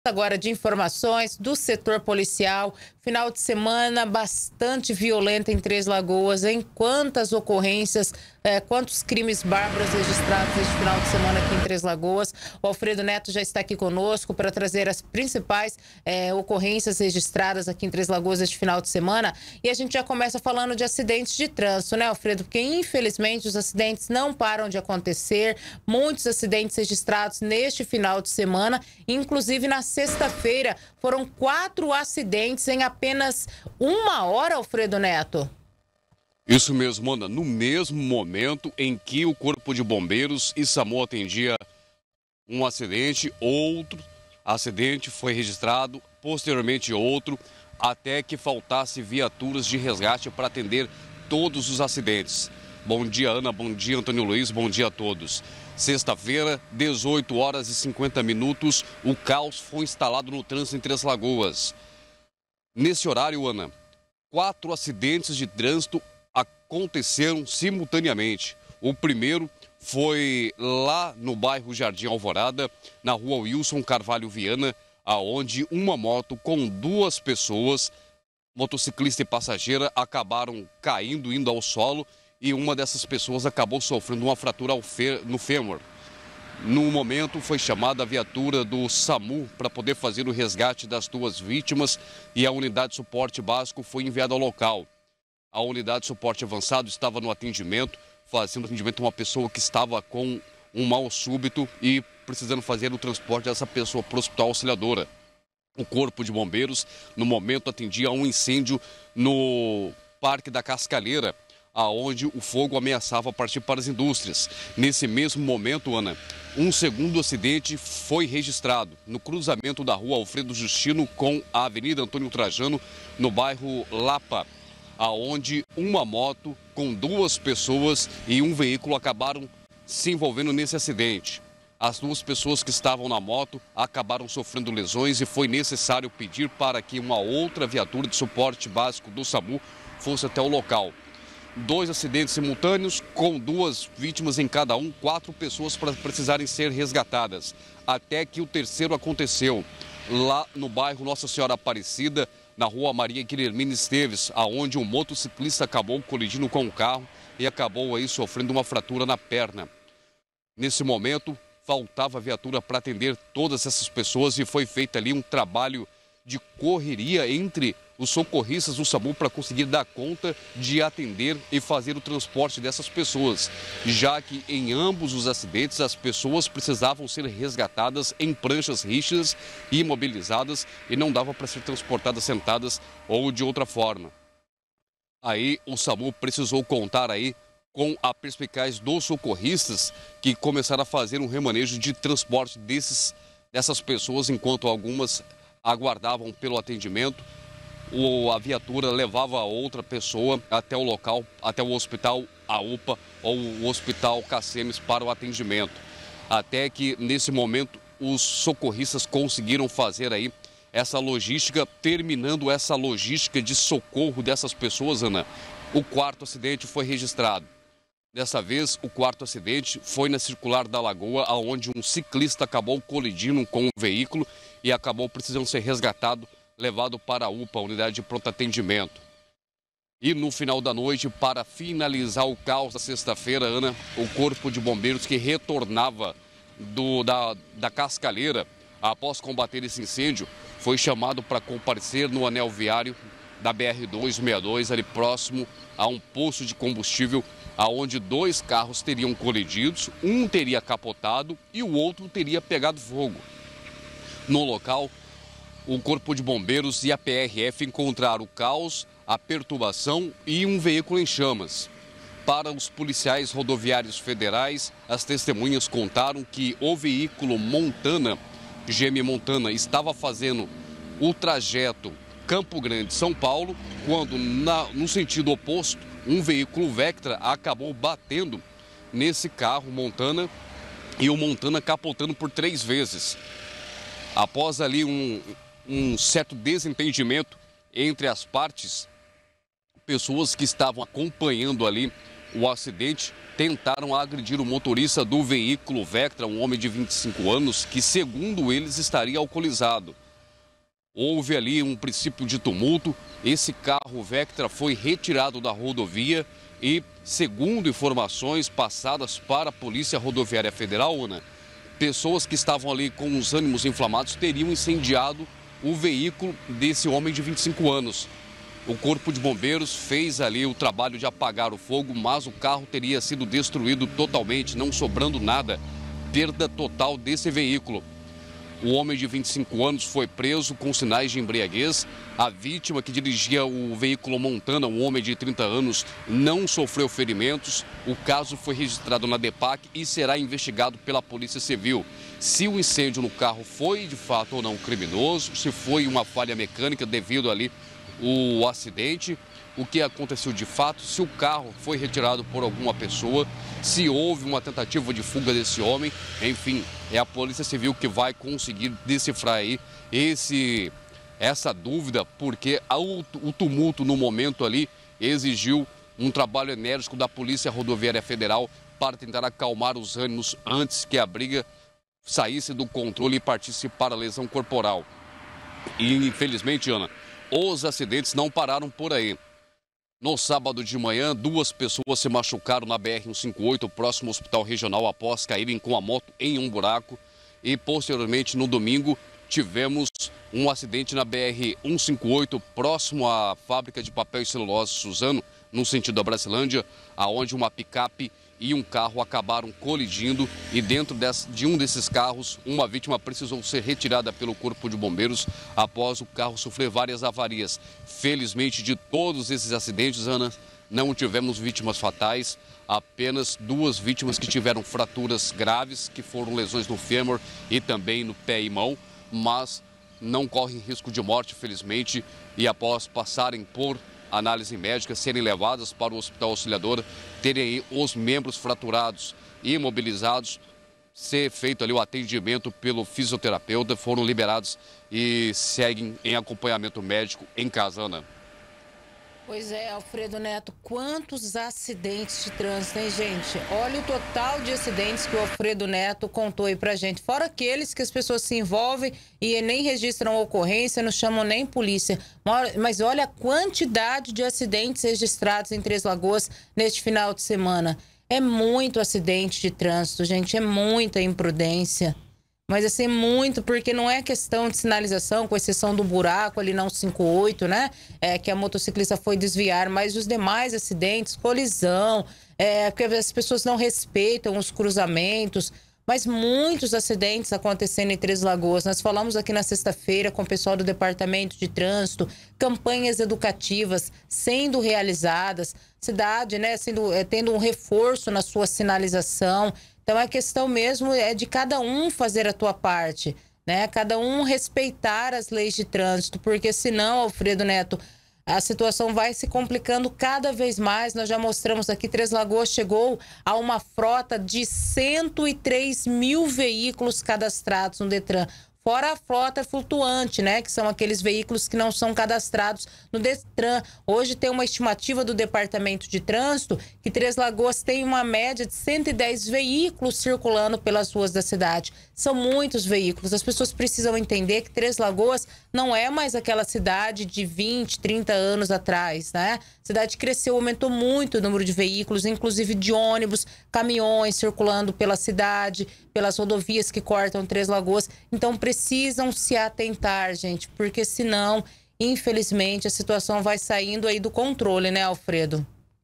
Agora de informações do setor policial. Final de semana bastante violenta em Três Lagoas, hein? Quantas ocorrências, quantos crimes bárbaros registrados este final de semana aqui em Três Lagoas. O Alfredo Neto já está aqui conosco para trazer as principais ocorrências registradas aqui em Três Lagoas este final de semana. E a gente já começa falando de acidentes de trânsito, né, Alfredo? Porque infelizmente os acidentes não param de acontecer. Muitos acidentes registrados neste final de semana, inclusive na sexta-feira foram 4 acidentes em apenas 1 hora, Alfredo Neto. Isso mesmo, Ana. No mesmo momento em que o Corpo de Bombeiros e SAMU atendia um acidente, outro acidente foi registrado, posteriormente outro, até que faltasse viaturas de resgate para atender todos os acidentes. Bom dia, Ana. Bom dia, Antônio Luiz. Bom dia a todos. Sexta-feira, 18 horas e 50 minutos, o caos foi instalado no trânsito em Três Lagoas. Nesse horário, Ana, 4 acidentes de trânsito aconteceram simultaneamente. O primeiro foi lá no bairro Jardim Alvorada, na rua Wilson Carvalho Viana, aonde uma moto com 2 pessoas, motociclista e passageira, acabaram caindo, indo ao solo, e uma dessas pessoas acabou sofrendo uma fratura no fêmur. No momento, foi chamada a viatura do SAMU para poder fazer o resgate das 2 vítimas e a unidade de suporte básico foi enviada ao local. A unidade de suporte avançado estava no atendimento, fazendo atendimento a uma pessoa que estava com um mal súbito e precisando fazer o transporte dessa pessoa para o Hospital Auxiliadora. O Corpo de Bombeiros, no momento, atendia a um incêndio no Parque da Cascalheira, aonde o fogo ameaçava partir para as indústrias. Nesse mesmo momento, Ana, um segundo acidente foi registrado no cruzamento da rua Alfredo Justino com a Avenida Antônio Trajano, no bairro Lapa, aonde uma moto com 2 pessoas e um veículo acabaram se envolvendo nesse acidente. As 2 pessoas que estavam na moto acabaram sofrendo lesões e foi necessário pedir para que uma outra viatura de suporte básico do SAMU fosse até o local. 2 acidentes simultâneos, com 2 vítimas em cada um, 4 pessoas para precisarem ser resgatadas. Até que o terceiro aconteceu lá no bairro Nossa Senhora Aparecida, na rua Maria Guilhermina Esteves, aonde um motociclista acabou colidindo com um carro e acabou aí sofrendo uma fratura na perna. Nesse momento, faltava viatura para atender todas essas pessoas e foi feito ali um trabalho de correria entre os socorristas do SAMU para conseguir dar conta de atender e fazer o transporte dessas pessoas, já que em ambos os acidentes as pessoas precisavam ser resgatadas em pranchas rígidas e imobilizadas e não dava para ser transportadas sentadas ou de outra forma. Aí o SAMU precisou contar aí com a perspicaz dos socorristas que começaram a fazer um remanejo de transporte dessas pessoas enquanto algumas aguardavam pelo atendimento. A viatura levava outra pessoa até o local, até o hospital, a UPA ou o hospital Cacemes para o atendimento. Até que, nesse momento, os socorristas conseguiram fazer aí essa logística, terminando essa logística de socorro dessas pessoas, Ana. O 4º acidente foi registrado. Dessa vez, o 4º acidente foi na Circular da Lagoa, onde um ciclista acabou colidindo com um veículo e acabou precisando ser resgatado, levado para a UPA, a unidade de pronto atendimento. E no final da noite, para finalizar o caos da sexta-feira, Ana, o Corpo de Bombeiros que retornava da Cascalheira, após combater esse incêndio, foi chamado para comparecer no anel viário da BR-262, ali próximo a um posto de combustível, aonde 2 carros teriam colididos, um teria capotado e o outro teria pegado fogo. No local, o Corpo de Bombeiros e a PRF encontraram o caos, a perturbação e um veículo em chamas. Para os policiais rodoviários federais, as testemunhas contaram que o veículo Montana, GM Montana, estava fazendo o trajeto Campo Grande-São Paulo, quando no sentido oposto, um veículo Vectra acabou batendo nesse carro Montana e o Montana capotando por 3 vezes. Após ali um certo desentendimento entre as partes, pessoas que estavam acompanhando ali o acidente, tentaram agredir o motorista do veículo Vectra, um homem de 25 anos, que, segundo eles, estaria alcoolizado. Houve ali um princípio de tumulto, esse carro Vectra foi retirado da rodovia e, segundo informações passadas para a Polícia Rodoviária Federal, Ana, pessoas que estavam ali com os ânimos inflamados teriam incendiado o veículo desse homem de 25 anos. O Corpo de Bombeiros fez ali o trabalho de apagar o fogo, mas o carro teria sido destruído totalmente, não sobrando nada. Perda total desse veículo. O homem de 25 anos foi preso com sinais de embriaguez. A vítima, que dirigia o veículo Montana, um homem de 30 anos, não sofreu ferimentos. O caso foi registrado na DEPAC e será investigado pela Polícia Civil. Se o incêndio no carro foi de fato ou não criminoso, se foi uma falha mecânica devido ali o acidente, o que aconteceu de fato, se o carro foi retirado por alguma pessoa, se houve uma tentativa de fuga desse homem, enfim, é a Polícia Civil que vai conseguir decifrar aí essa dúvida, porque o tumulto no momento ali exigiu um trabalho enérgico da Polícia Rodoviária Federal para tentar acalmar os ânimos antes que a briga saísse do controle e partisse para a lesão corporal. E infelizmente, Ana, os acidentes não pararam por aí. No sábado de manhã, 2 pessoas se machucaram na BR-158, próximo ao Hospital Regional, após caírem com a moto em um buraco. E, posteriormente, no domingo, tivemos um acidente na BR-158, próximo à fábrica de papel e celulose Suzano, no sentido da Bracilândia, aonde uma picape e um carro acabaram colidindo e dentro de um desses carros, uma vítima precisou ser retirada pelo Corpo de Bombeiros após o carro sofrer várias avarias. Felizmente, de todos esses acidentes, Ana, não tivemos vítimas fatais, apenas 2 vítimas que tiveram fraturas graves, que foram lesões no fêmur e também no pé e mão, mas não correm risco de morte, felizmente, e após passarem por análise médica, serem levadas para o Hospital Auxiliadora, terem aí os membros fraturados e imobilizados, ser feito ali o atendimento pelo fisioterapeuta, foram liberados e seguem em acompanhamento médico em casa, Ana. Pois é, Alfredo Neto, quantos acidentes de trânsito, hein, gente? Olha o total de acidentes que o Alfredo Neto contou aí pra gente. Fora aqueles que as pessoas se envolvem e nem registram ocorrência, não chamam nem polícia. Mas olha a quantidade de acidentes registrados em Três Lagoas neste final de semana. É muito acidente de trânsito, gente, é muita imprudência. Mas assim, muito, porque não é questão de sinalização, com exceção do buraco ali na 158, né? Que a motociclista foi desviar, mas os demais acidentes, colisão, porque as pessoas não respeitam os cruzamentos, mas muitos acidentes acontecendo em Três Lagoas. Nós falamos aqui na sexta-feira com o pessoal do Departamento de Trânsito, campanhas educativas sendo realizadas, cidade, né, tendo um reforço na sua sinalização. Então, a questão mesmo é de cada um fazer a tua parte, né? Cada um respeitar as leis de trânsito, porque senão, Alfredo Neto, a situação vai se complicando cada vez mais. Nós já mostramos aqui, Três Lagoas chegou a uma frota de 103 mil veículos cadastrados no Detran. Fora a frota flutuante, né? Que são aqueles veículos que não são cadastrados no Detran. Hoje tem uma estimativa do Departamento de Trânsito que Três Lagoas tem uma média de 110 veículos circulando pelas ruas da cidade. São muitos veículos. As pessoas precisam entender que Três Lagoas não é mais aquela cidade de 20, 30 anos atrás, né? A cidade cresceu, aumentou muito o número de veículos, inclusive de ônibus, caminhões circulando pela cidade, pelas rodovias que cortam Três Lagoas. Então, precisam se atentar, gente, porque senão, infelizmente, a situação vai saindo aí do controle, né, Alfredo?